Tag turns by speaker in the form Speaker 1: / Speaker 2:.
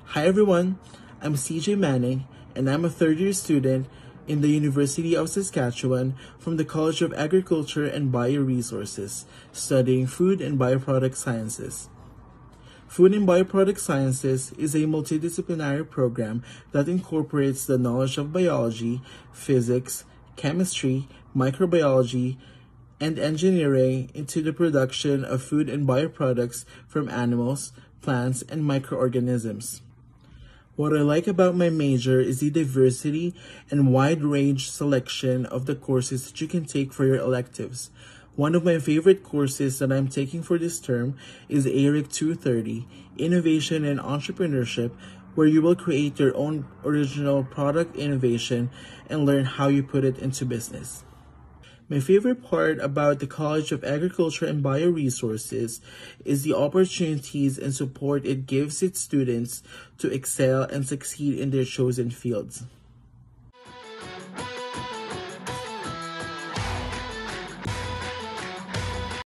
Speaker 1: Hi everyone, I'm CJ Manning and I'm a third-year student in the University of Saskatchewan from the College of Agriculture and Bioresources, studying Food and Bioproduct Sciences. Food and Bioproduct Sciences is a multidisciplinary program that incorporates the knowledge of biology, physics, chemistry, microbiology, and engineering into the production of food and bioproducts from animals, plants, and microorganisms. What I like about my major is the diversity and wide range selection of the courses that you can take for your electives. One of my favorite courses that I'm taking for this term is ARIC 230, Innovation and Entrepreneurship, where you will create your own original product innovation and learn how you put it into business. My favorite part about the College of Agriculture and Bioresources is the opportunities and support it gives its students to excel and succeed in their chosen fields.